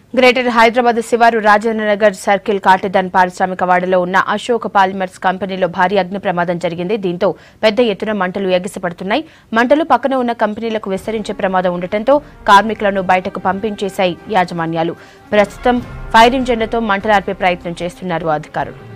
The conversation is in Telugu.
గ్రేటర్ హైదరాబాద్ శివారు రాజేంద్ర నగర్ సర్కిల్ కాటేదాన్ పారిశ్రామిక వాడలో ఉన్న అశోక్ పాలిమర్స్ కంపెనీలో భారీ అగ్ని ప్రమాదం జరిగింది. దీంతో పెద్ద ఎత్తున మంటలు ఎగిసిపడుతున్నాయి. మంటలు పక్కన ఉన్న కంపెనీలకు విస్తరించే ప్రమాదం ఉండటంతో కార్మికులను బయటకు పంపించేశాయి యాజమాన్యాలు. ప్రస్తుతం ఫైర్ ఇంజన్లతో మంటలార్పే ప్రయత్నం చేస్తున్నారు అధికారులు.